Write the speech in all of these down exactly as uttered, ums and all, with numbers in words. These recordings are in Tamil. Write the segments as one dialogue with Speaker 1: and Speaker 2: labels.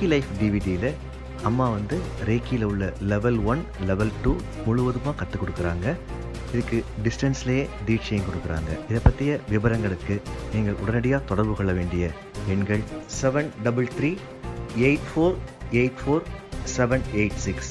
Speaker 1: ரேக்கி லைஃப் டிவிடியில் அம்மா வந்து ரேக்கியில் உள்ள லெவல் ஒன் லெவல் டூ முழுவதுமாக கற்றுக் கொடுக்குறாங்க. இதுக்கு டிஸ்டன்ஸ்லேயே தீட்சையும் கொடுக்குறாங்க. இதை பற்றிய விவரங்களுக்கு நீங்கள் உடனடியாக தொடர்பு கொள்ள வேண்டிய எண்கள் seven double three eight four eight four seven eight six.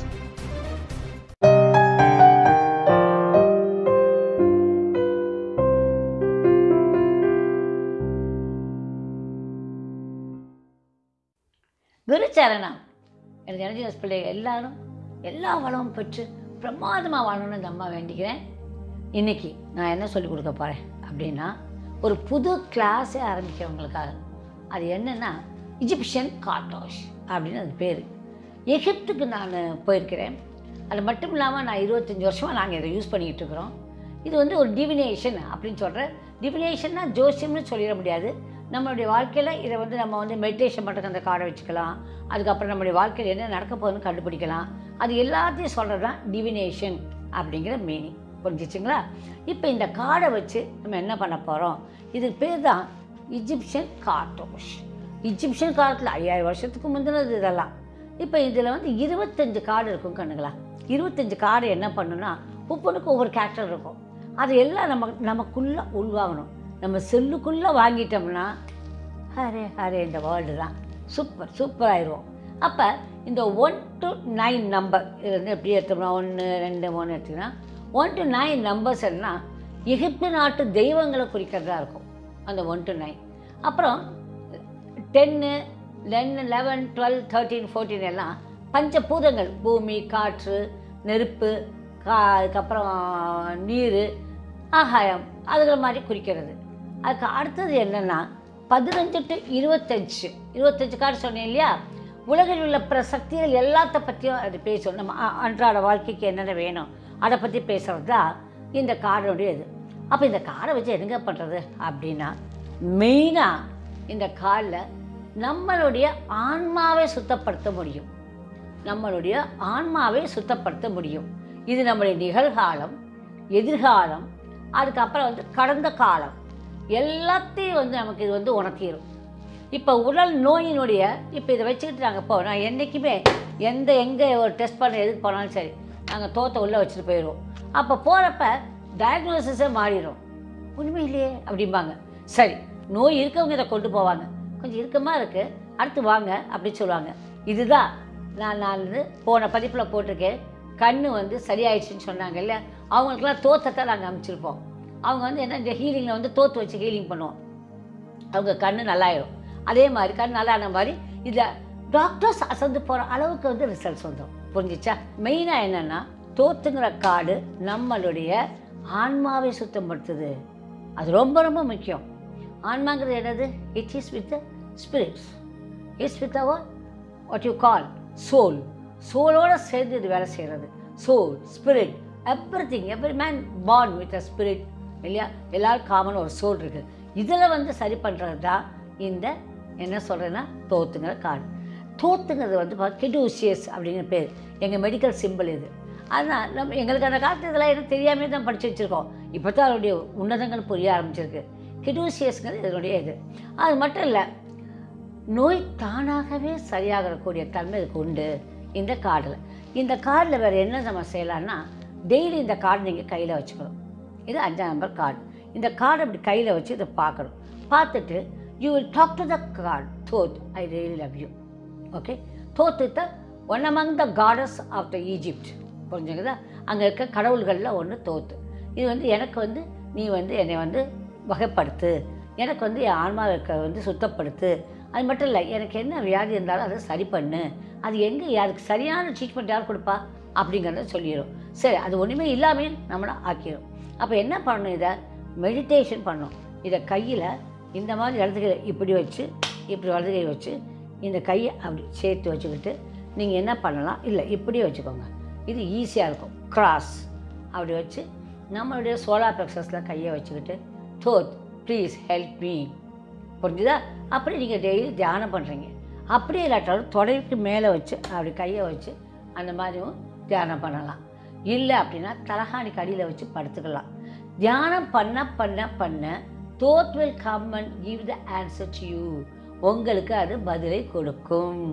Speaker 2: குருச்சரணம். எனக்கு எனர்ஜினஸ் பிள்ளைகள் எல்லாரும் எல்லா வளமும் பெற்று பிரமாதமாக வாழணும்னு இந்த அம்மா வேண்டிக்கிறேன். இன்றைக்கி நான் என்ன சொல்லிக் கொடுக்க போகிறேன் அப்படின்னா, ஒரு புது கிளாஸே ஆரம்பிக்கிறவங்களுக்காக. அது என்னென்னா இஜிப்சியன் கார்டோஷ் அப்படின்னு அது பேர். எகிப்துக்கு நான் போயிருக்கிறேன். அது மட்டும் இல்லாமல் நான் இருபத்தஞ்சி வருஷமாக நாங்கள் இதை யூஸ் பண்ணிக்கிட்டு இருக்கிறோம். இது வந்து ஒரு டிவினேஷன் அப்படின்னு சொல்கிறேன். டிவினேஷன்னா ஜோசியம்னு சொல்லிட முடியாது. நம்மளுடைய வாழ்க்கையில் இதை வந்து நம்ம வந்து மெடிடேஷன் பண்ணுறதுக்கு அந்த கார்டை வச்சுக்கலாம். அதுக்கப்புறம் நம்மளுடைய வாழ்க்கையில் என்ன நடக்க போகுதுன்னு கண்டுபிடிக்கலாம். அது எல்லாத்தையும் சொல்கிறது தான் டிவினேஷன் அப்படிங்கிற மீனிங். புரிஞ்சிச்சுங்களா? இப்போ இந்த கார்டை வச்சு நம்ம என்ன பண்ண போகிறோம்? இதுக்கு பேர் தான் இஜிப்சியன் கார்டோஷ். இஜிப்சியன் காலத்தில் ஐயாயிரம் வருஷத்துக்கு முந்தினது இதெல்லாம். இப்போ இதில் வந்து இருபத்தஞ்சு கார்டு இருக்கும் கண்ணுங்களா. இருபத்தஞ்சு கார்டு என்ன பண்ணுன்னா, ஒவ்வொன்றுக்கும் ஒவ்வொரு கேரக்டர் இருக்கும். அது எல்லாம் நம்ம நமக்குள்ளே உள்வாங்கணும். நம்ம செல்லுக்குள்ளே வாங்கிட்டோம்னா ஹரே ஹரே இந்த வேர்ல்டு தான் சூப்பர் சூப்பர் ஆயிடுவோம். அப்போ இந்த ஒன் டு நைன் நம்பர் இது வந்து எப்படி எடுத்தோம்னா, ஒன்று ரெண்டு மூணு எடுத்திங்கன்னா ஒன் டு நைன் நம்பர்ஸ் என்ன எகிப்து நாட்டு தெய்வங்களை குறிக்கிறதா இருக்கும் அந்த ஒன் டு நைன். அப்புறம் டென்னு லென்னு லெவன் டுவெல் தேர்ட்டீன் ஃபோர்டீன் எல்லாம் பஞ்சபூதங்கள், பூமி, காற்று, நெருப்பு, கா அதுக்கப்புறம் நீர், ஆகாயம், அதுகளை மாதிரி குறிக்கிறது. அதுக்கு அடுத்தது என்னென்னா பதினஞ்சு டு இருபத்தஞ்சு இருபத்தஞ்சு கார்டு சொன்னேன் இல்லையா. உலகில் உள்ள பிற சக்திகள் எல்லாத்த பற்றியும் அது பேசணும். நம்ம அன்றாட வாழ்க்கைக்கு என்னென்ன வேணும் அதை பற்றி பேசுகிறது தான் இந்த கார்டுடைய இது. அப்போ இந்த கார்டை வச்சு என்னங்க பண்ணுறது அப்படின்னா, மெயினாக இந்த கார்டில் நம்மளுடைய ஆன்மாவை சுத்தப்படுத்த முடியும். நம்மளுடைய ஆன்மாவை சுத்தப்படுத்த முடியும். இது நம்மளுடைய நிகழ்காலம், எதிர்காலம், அதுக்கப்புறம் வந்து கடந்த காலம் எல்லாத்தையும் வந்து நமக்கு இது வந்து உணர்த்திடும். இப்போ உடல் நோயினுடைய இப்போ இதை வச்சுக்கிட்டு நாங்கள் இப்போ நான் என்றைக்குமே எந்த எங்கே ஒரு டெஸ்ட் பண்ண எதுக்கு போனாலும் சரி நாங்கள் தோத்தை உள்ளே வச்சுட்டு போயிடுவோம். அப்போ போகிறப்ப டயக்னோசிஸே மாறிடும். உண்மையிலேயே அப்படிம்பாங்க. சரி, நோய் இருக்கவங்க இதை கொண்டு போவாங்க. கொஞ்சம் இறுக்கமாக இருக்குது, அடுத்து வாங்க அப்படின்னு சொல்லுவாங்க. இதுதான் நான் நான் வந்து போன பதிப்பில் போட்டிருக்கேன். கண்ணு வந்து சரியாயிடுச்சுன்னு சொன்னாங்க இல்லை, அவங்களுக்குலாம் தோத்தத்தை நாங்கள் அமைச்சிருப்போம். அவங்க வந்து என்ன இந்த ஹீலிங்கில் வந்து தோற்று வச்சு ஹீலிங் பண்ணுவோம். அவங்க கண்ணு நல்லாயிடும். அதே மாதிரி கண் நல்லான மாதிரி இதில் டாக்டர்ஸ் அசந்து போகிற அளவுக்கு வந்து ரிசல்ட்ஸ் வந்துடும். புரிஞ்சிச்சா? மெயினாக என்னென்னா தோத்துங்கிற கார்டு நம்மளுடைய ஆன்மாவை சுத்தப்படுத்துது. அது ரொம்ப ரொம்ப முக்கியம். ஆன்மாங்கிறது என்னது? It is with spirits, it's with our what you call soul. சோலோடு சேர்ந்து இது வேலை செய்கிறது. Soul, spirit, everything, every man born with a spirit இல்லையா. எல்லாரும் காமன் ஒரு சோல் இருக்குது. இதில் வந்து சரி பண்ணுறது தான் இந்த என்ன சொல்கிறேன்னா தோத்துங்கிற கார்டு. தோத்துங்கிறது வந்து கெடூசியஸ் அப்படிங்கிற பேர் எங்கள் மெடிக்கல் சிம்பிள் இது. ஆனால் நம்ம எங்களுக்கு அந்த காலத்து இதெல்லாம் எதுவும் தெரியாமே தான் படித்து வச்சுருக்கோம். இப்போ தான் அதனுடைய உன்னதங்கள் புரிய ஆரம்பிச்சிருக்கு. கெடூசியஸ்ங்கிறது இதனுடைய இது. அது மட்டும் இல்லை, நோய் தானாகவே சரியாகக்கூடிய தன்மை இதுக்கு உண்டு இந்த கார்டில். இந்த கார்டில் வேறு என்ன நம்ம செய்யலான்னா, டெய்லி இந்த கார்டு நீங்கள் கையில் வச்சுக்கணும். இது அஞ்சாம் நம்பர் கார்டு. இந்த கார்டை இப்படி கையில் வச்சு இதை பார்க்கணும். பார்த்துட்டு you will talk to the card. Thoth, I really love you. Okay, Thoth is the one among the gods of the Egypt. புரிஞ்சுங்களா? அங்கே இருக்க கடவுள்களில் ஒன்று தோத்து. இது வந்து எனக்கு வந்து நீ வந்து என்னை வந்து வகைப்படுத்து, எனக்கு வந்து என் ஆன்மாவை இருக்க வந்து சுத்தப்படுத்து. அது மட்டும் இல்லை, எனக்கு என்ன வியாதி இருந்தாலும் அதை சரி பண்ணு. அது எங்கே அதுக்கு சரியான ட்ரீட்மெண்ட் யார் கொடுப்பா அப்படிங்கிறத சொல்லிடும். சரி, அது ஒன்றுமே இல்லாமல் நம்மளை ஆக்கிடும். அப்போ என்ன பண்ணணும்? இதை மெடிடேஷன் பண்ணணும். இதை கையில் இந்த மாதிரி இடத்துக்கு இப்படி வச்சு இப்படி வலது கை வச்சு இந்த கையை அப்படி சேர்த்து வச்சுக்கிட்டு நீங்கள் என்ன பண்ணலாம், இல்லை இப்படியே வச்சுக்கோங்க, இது ஈஸியாக இருக்கும். கிராஸ் அப்படி வச்சு நம்மளுடைய சோலார் ப்ளெக்ஸஸில் கையை வச்சுக்கிட்டு தோத் ப்ளீஸ் ஹெல்ப் மீ. புரிஞ்சுதா? அப்படி நீங்கள் டெய்லி தியானம் பண்ணுறீங்க. அப்படியே இல்லாட்டாலும் தொடைக்கு மேலே வச்சு அப்படி கையை வச்சு அந்த மாதிரியும் தியானம் பண்ணலாம். இல்லை அப்படின்னா தலகாணிக்கு அடியில் வச்சு படுத்துக்கலாம். தியானம் பண்ண பண்ண பண்ண Thoth will come and give the answer to you. உங்களுக்கு அது பதிலை கொடுக்கும்.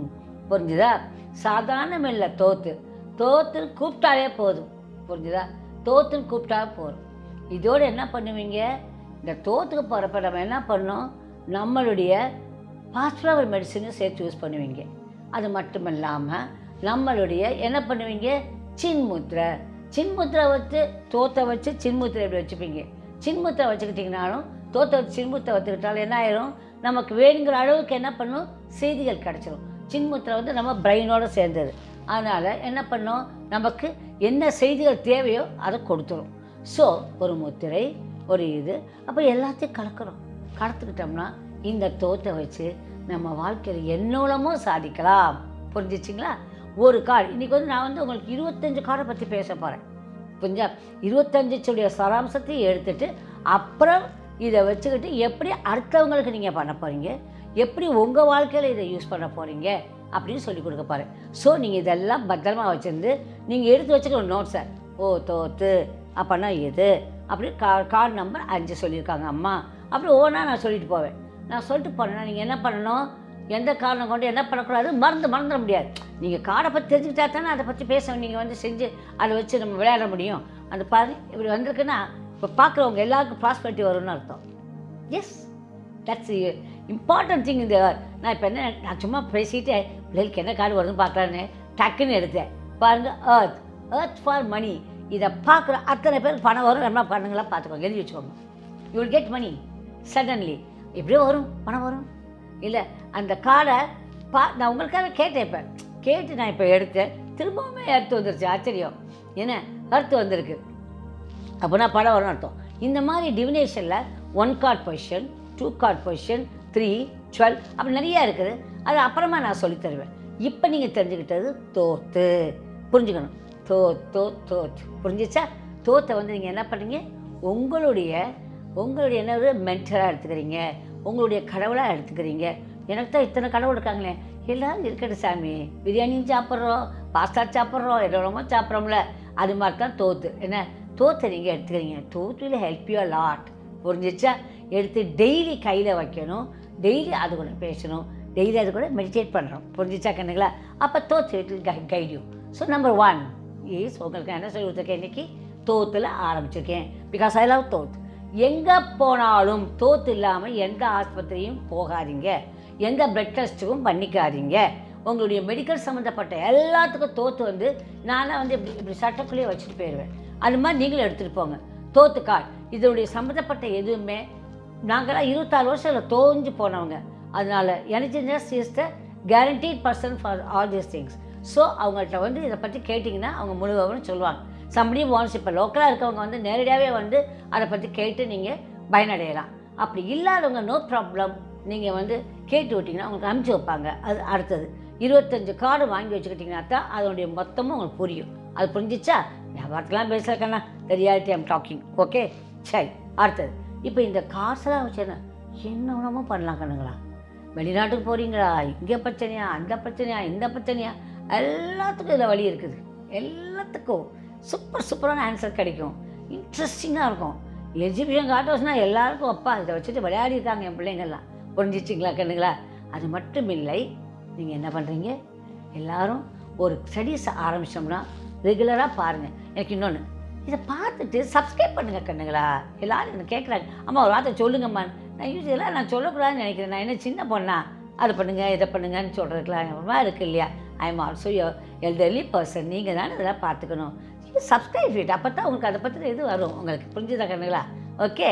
Speaker 2: புரிஞ்சுதா? சாதாரணம் இல்லை தோத்து. தோத்துன்னு கூப்பிட்டாலே போதும். புரிஞ்சுதா? தோத்துன்னு கூப்பிட்டா போதும். இதோடு என்ன பண்ணுவீங்க? இந்த தோத்துக்கு போகிறப்ப நம்ம என்ன பண்ணோம்? நம்மளுடைய பாஸ்ட் ஃப்ளவர் மெடிசனும் சேர்த்து யூஸ் பண்ணுவீங்க. அது மட்டும் இல்லாமல் நம்மளுடைய என்ன பண்ணுவீங்க? சின்முத்திரை. சின்முத்திரை வச்சு தோத்தை வச்சு சின்முத்திரை எப்படி வச்சுப்பீங்க? சின்முத்திரை வச்சுக்கிட்டிங்கனாலும் தோத்தை வச்சு சின்முத்திரை வச்சுக்கிட்டாலும் என்ன ஆயிரும்? நமக்கு வேணுங்கிற அளவுக்கு என்ன பண்ணும்? செய்திகள் கிடச்சிரும். சின்முத்திரை வந்து நம்ம பிரெயினோடு சேர்ந்தது. அதனால் என்ன பண்ணோம்? நமக்கு என்ன செய்திகள் தேவையோ அதை கொடுத்துரும். ஸோ ஒரு முத்திரை, ஒரு இது, அப்போ எல்லாத்தையும் கலக்கிறோம். கலத்துக்கிட்டோம்னா இந்த தோத்தை வச்சு நம்ம வாழ்க்கையில் என்னோளமோ சாதிக்கலாம். புரிஞ்சிச்சிங்களா? ஒரு கார்டு இன்றைக்கி வந்து நான் வந்து உங்களுக்கு இருபத்தஞ்சு கார்டை பற்றி பேச போகிறேன். புரிஞ்சா? இருபத்தஞ்சுடைய சாராம்சத்தையும் எடுத்துகிட்டு அப்புறம் இதை வச்சுக்கிட்டு எப்படி அடுத்தவங்களுக்கு நீங்கள் பண்ண போகிறீங்க, எப்படி உங்கள் வாழ்க்கையில் இதை யூஸ் பண்ண போகிறீங்க அப்படின்னு சொல்லி கொடுக்க போகிறேன். ஸோ நீங்கள் இதெல்லாம் பத்திரமா வச்சுருந்து நீங்கள் எடுத்து வச்சுக்கணும் நோட்ஸை. ஓ தோத்து அப்போனா எது அப்படி கா கார்டு நம்பர் அஞ்சு சொல்லியிருக்காங்க அம்மா. அப்படி ஒவ்வொன்றா நான் சொல்லிட்டு போவேன். நான் சொல்லிட்டு போனேன்னா நீங்கள் என்ன பண்ணணும்? எந்த காரணம் கொண்டு என்ன பண்ணக்கூடாது? மறந்து மறந்துட முடியாது. நீங்கள் கார்டை பற்றி தெரிஞ்சுக்கிட்டா தானே அதை பற்றி பேச நீங்கள் வந்து செஞ்சு அதை வச்சு நம்ம விளையாட முடியும். அந்த பாரு இப்படி வந்திருக்குன்னா இப்போ பார்க்குறவங்க எல்லாருக்கும் ப்ராஸ்பெரிட்டி வரும்னு அர்த்தம். எஸ், தட்ஸ் இம்பார்ட்டன்ட் திங் இந்த. நான் இப்போ என்ன நான் சும்மா பேசிட்டு பிள்ளைகளுக்கு என்ன கார்டு வருதுன்னு பார்க்கலான்னு டக்குன்னு எடுத்தேன். பாருங்கள், ஏர்த் ஏர்த் ஃபார் மணி. இதை பார்க்குற அத்தனை பேருக்கு பணம் வரும். என்ன பண்ணுங்களா பார்த்துக்கோங்க, எழுதி வச்சுக்கோங்க. You will get money suddenly. எப்படியோ வரும், பணம் வரும். இல்லை அந்த கார்டை பா நான் உங்களுக்காக கேட்டேன். இப்போ கேட்டு நான் இப்போ எடுத்தேன். திரும்பவுமே அர்த்தம் வந்துருச்சு. ஆச்சரியம். ஏன்னா அர்த்தம் வந்திருக்கு அப்படின்னா படம் வரும்னு அர்த்தம். இந்த மாதிரி டிவினேஷனில் one card position, two card position, three, twelve அப்படி நிறையா இருக்குது. அது அப்புறமா நான் சொல்லித் தருவேன். இப்போ நீங்கள் தெரிஞ்சுக்கிட்டது தோத்து. புரிஞ்சுக்கணும். தோ தோ தோத் புரிஞ்சிச்சா? தோத்தை வந்து நீங்கள் என்ன பண்ணுறீங்க? உங்களுடைய உங்களுடைய என்னது மென்டராக எடுத்துக்கிறீங்க, உங்களுடைய கடவுளாக எடுத்துக்கிறீங்க. எனக்கு தான் இத்தனை கடவுள் இருக்காங்களே, எல்லோரும் இருக்கட்டும் சாமி. பிரியாணியும் சாப்பிட்றோம், பாஸ்தா சாப்பிட்றோம், எவ்வளோ சாப்பிட்றோம்ல. அது மாதிரி தான் தோத்து. என்ன தோத்தை நீங்கள் எடுத்துக்கிறீங்க. தோத்து வில் ஹெல்ப் யூ லாட். புரிஞ்சிச்சா? எடுத்து டெய்லி கையில் வைக்கணும். டெய்லி அது கூட பேசணும். டெய்லி அது கூட மெடிடேட் பண்ணுறோம். புரிஞ்சிச்சா கண்ணுங்களா? அப்போ Thoth it will guide you. So number one is உங்களுக்கு என்ன சொல்லி கொடுத்துருக்கேன் இன்றைக்கி? தோத்தில் ஆரம்பிச்சிருக்கேன். Because I love Thoth. எங்கே போனாலும் தோத்து இல்லாமல் எந்த ஆஸ்பத்திரியும் போகாதீங்க, எந்த பிளட் டெஸ்ட்டுக்கும் பண்ணிக்காதீங்க. உங்களுடைய மெடிக்கல் சம்மந்தப்பட்ட எல்லாத்துக்கும் தோத்து வந்து நான்லாம் வந்து இப்படி இப்படி சட்டக்குள்ளேயே வச்சுட்டு போயிடுவேன். அது மாதிரி நீங்களும் எடுத்துகிட்டு போங்க. தோத்து கார்டு இதனுடைய சம்மந்தப்பட்ட எதுவுமே நாங்களாம் இருபத்தாறு வருஷத்தில் தோஞ்சு போனவங்க. அதனால் எனர்ஜினெஸ்ட் is the guaranteed person for all these things. So அவங்கள்ட்ட வந்து இதை பற்றி கேட்டிங்கன்னா அவங்க முழுவதும் சொல்லுவாங்க. சம்படி வான்ஸ் இப்போ லோக்கலாக இருக்கவங்க வந்து நேரடியாகவே வந்து அதை பற்றி கேட்டு நீங்கள் பயனடையலாம். அப்படி இல்லாதவங்க நோ ப்ராப்ளம், நீங்கள் வந்து கேட்டு விட்டிங்கன்னா உங்களுக்கு அனுப்பிச்சி வைப்பாங்க. அது அடுத்தது இருபத்தஞ்சு கார்டு வாங்கி வச்சுக்கிட்டிங்கன்னா தான் அதனுடைய மொத்தமும் உங்களுக்கு புரியும். அது புரிஞ்சிச்சா? வியாபாரத்துலாம் பேசுகிறக்கண்ணா, the reality I'm talking. Okay, சரி. அடுத்தது இப்போ இந்த காசெல்லாம் வச்சேன்னா என்ன உணவும் பண்ணலாம் கண்ணுங்களா? வெளிநாட்டுக்கு போகிறீங்களா? இங்கே பிரச்சனையா, அந்த பிரச்சனையா, இந்த பிரச்சனையா, எல்லாத்துக்கும் இதில் வழி இருக்குது. எல்லாத்துக்கும் சூப்பர் சூப்பரான ஆன்சர் கிடைக்கும். இன்ட்ரெஸ்டிங்காக இருக்கும். எஜிபிஷன் கார்டோஸ்னால் எல்லாருக்கும் அப்பா இதை வச்சுட்டு விளையாடிருக்காங்க என் பிள்ளைங்கள்லாம். புரிஞ்சிச்சிங்களா கண்ணுங்களா? அது மட்டும் இல்லை, நீங்கள் என்ன பண்ணுறீங்க? எல்லோரும் ஒரு ஸ்டடீஸ் ஆரம்பித்தோம்னா ரெகுலராக பாருங்கள். எனக்கு இன்னொன்று, இதை பார்த்துட்டு சப்ஸ்கிரைப் பண்ணுங்கள் கண்ணுங்களா. எல்லோரும் என்ன கேட்குறாங்க, அம்மா ஒரு வார்த்தை சொல்லுங்கம்மா. நான் யூஸ்வலாக நான் சொல்லக்கூடாதுன்னு நினைக்கிறேன். நான் என்ன சின்ன பொண்ணா? அதை பண்ணுங்கள் இதை பண்ணுங்கன்னு சொல்கிறதுக்குலாம் இருக்குது இல்லையா? I am also your elderly person. நீங்கள் தானே இதெல்லாம் பார்த்துக்கணும். Subscribe it. அப்போ தான் உங்களுக்கு அதை பற்றின இது வரும். உங்களுக்கு புரிஞ்சுதா கண்ணுங்களா? Okay,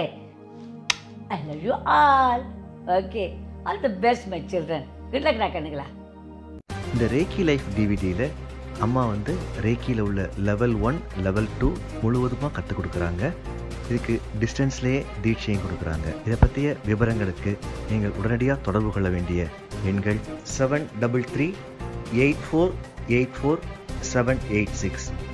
Speaker 2: I love you all. Okay, all the best my children. Good luck டா கண்ணுங்களா.
Speaker 1: இந்த ரேக்கி லைஃப் டிவிடியில் அம்மா வந்து ரேக்கியில் உள்ள லெவல் ஒன் லெவல் டூ முழுவதுமாக கற்றுக் கொடுக்குறாங்க. இதுக்கு டிஸ்டன்ஸ்லேயே தீட்சையும் கொடுக்குறாங்க. இதை பற்றிய விவரங்களுக்கு நீங்கள் உடனடியாக தொடர்பு கொள்ள வேண்டிய எண்கள் seven double three eight four eight four seven eight six